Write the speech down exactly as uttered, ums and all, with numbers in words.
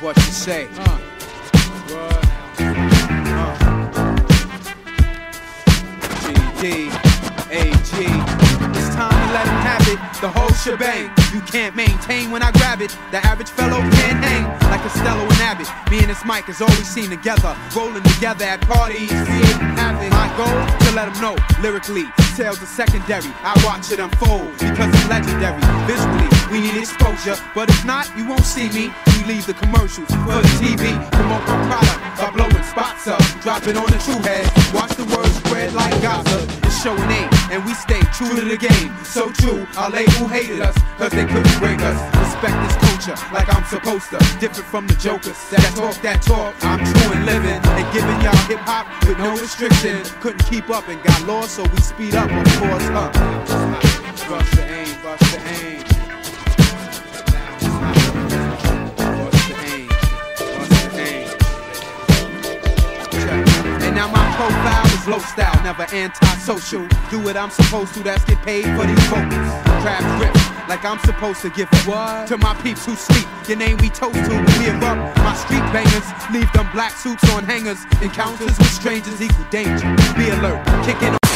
what you say. Uh. What? Uh. G D, A G. It's time to let him have it, the whole shebang. You can't maintain when I grab it. The average fellow can't hang like Costello and Abbott. Me and this mic is always seen together, rolling together at parties, creating havoc. My goal, to let them know, lyrically, sales are secondary. I watch it unfold, because it's legendary. Visually, we need exposure, but if not, you won't see me. We leave the commercials for the T V, promote my product by blowing spots up, drop it on the true heads. Watch the words spread like gossip. It's showing aim, and we stay true to the game. So true, our label hated us, cause they couldn't break us. Respect this culture like I'm supposed to. Different from the jokers that talk that talk. I'm true and living, and giving y'all hip hop with no restriction. Couldn't keep up and got lost, so we speed up, of course, huh? Bust the aim, bust the aim. Bust the aim, bust the aim. Check. And now my profile is low style, never anti-social. Do what I'm supposed to, that's get paid for these vocals. Crab grip, like I'm supposed to give what? To my peeps who sleep. Your name we toast to, we erupt. My street bangers, leave them black suits on hangers. Encounters with strangers equal danger. Be alert, kicking on.